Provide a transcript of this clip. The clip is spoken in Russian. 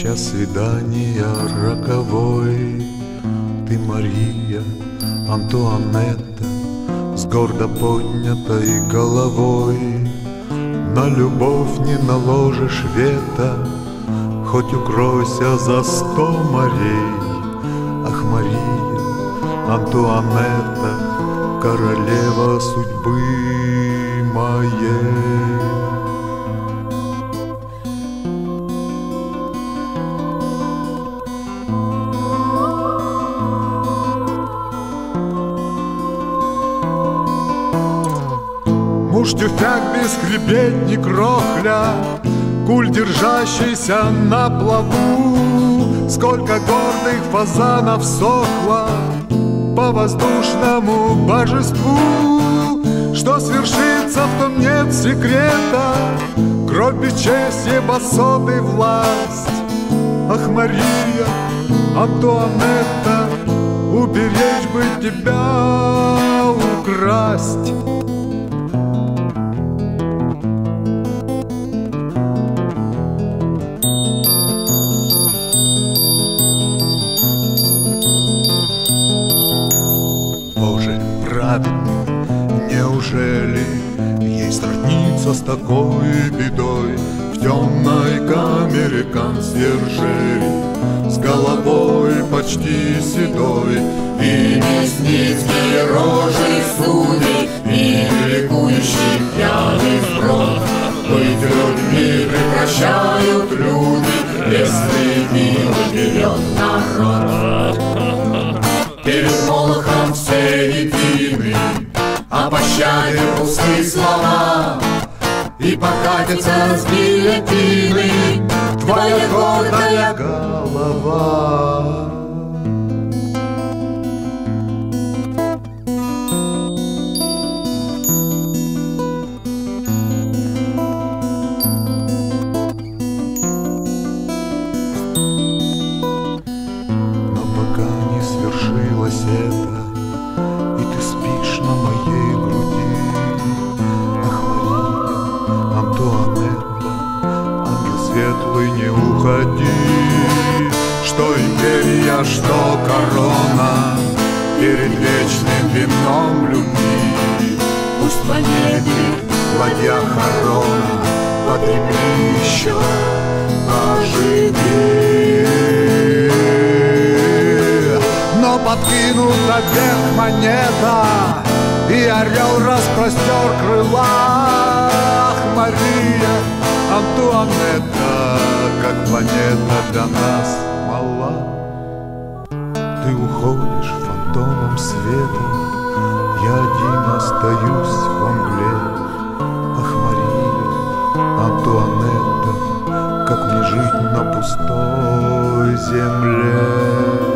час свидания роковой. Ты Мария Антуанетта с гордо поднятой головой. На любовь не наложишь вето, хоть укройся за 100 морей. Ах, Мария Антуанетта, королева судьбы моей. Муж тюфяк, бесхребетник, рохля, куль, держащийся на плаву. Сколько гордых фазанов сохло по воздушному божеству. Что свершится, в том нет секрета, кровь, бесчестье, басоты, власть. Ах, Мария Антуанетта, уберечь бы тебя, украсть. Боже праведный, неужели ей сравниться с такой бедой? В темной камере консьержери, с головой почти седой, и мясницкие рожи судей, и ликующий пьяный сброд. Быть людьми прекращают люди, если милый берет народ. Перед Молохом все едины, о пощаде пустые слова, и покатятся с гильотины твоя гордая голова. Свершилось это, и ты спишь на моей груди. Ах, Мария Антуанетта, ангел светлый, не уходи. Что империя, что корона перед вечным вином любви. Пусть по небе ладья хорона, подремли еще, оживи. Но подкинута вверх монета, и орел распростер крыла. Ах, Мария Антуанетта, как планета для нас мала. Ты уходишь фантомом света, я один остаюсь во мгле. Ах, Мария Антуанетта, как мне жить на пустой земле?